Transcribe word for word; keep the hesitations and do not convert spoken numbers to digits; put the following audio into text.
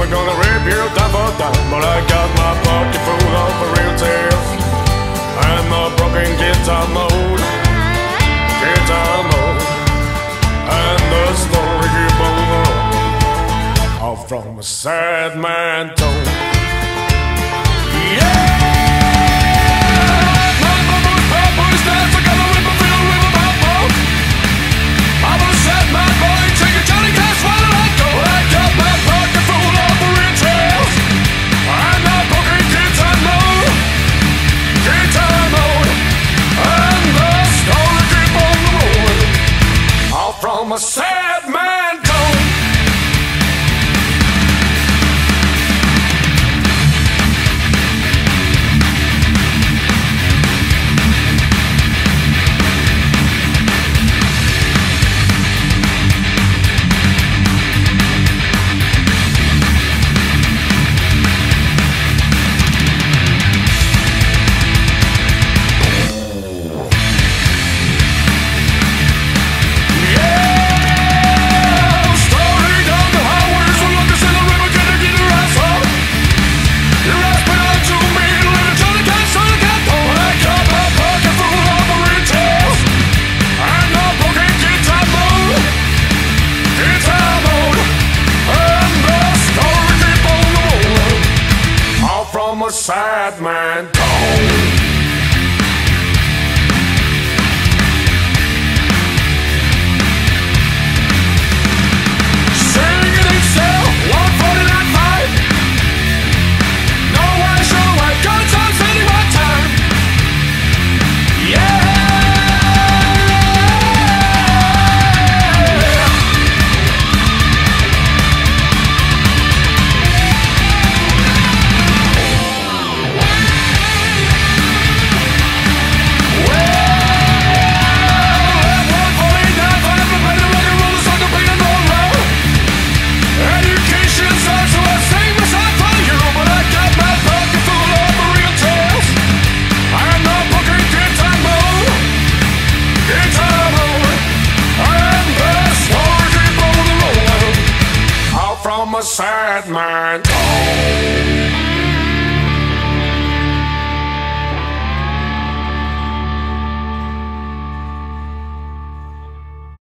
I'm gonna rip you down for dime, but I got my pocket full of real tales and the broken guitar mode, guitar mode, and the story keep on rolling, all from a sad man tone. Yeah. From a sad man tone. From a sad man tone. From a sad man.